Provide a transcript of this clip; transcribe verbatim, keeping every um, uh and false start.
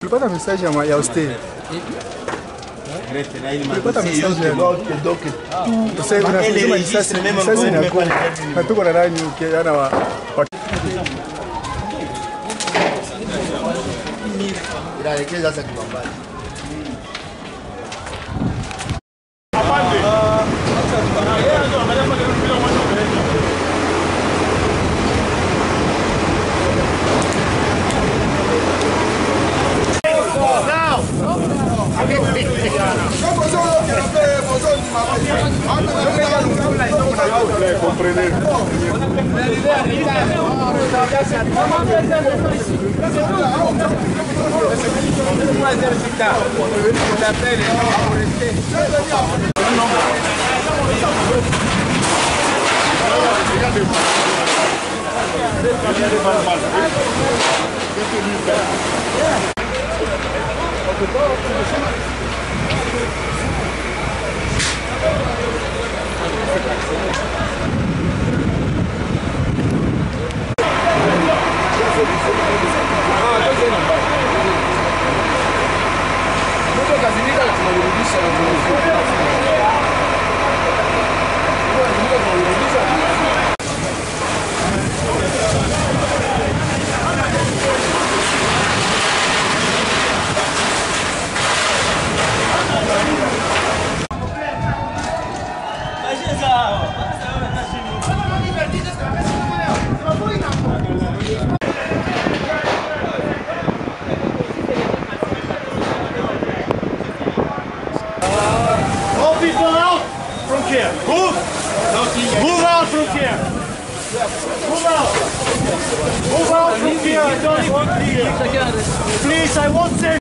Tulipata message ya ya hostel. Tulipata message ya donc donc tout c'est une affaire ça c'est même ça c'est na kwa. Na tuko na nani ukiana wa ila lekeza sasa kibambani. Comprenez. Move! Move out from here! Move out! Move out from here! I don't want to. Please, I won't say.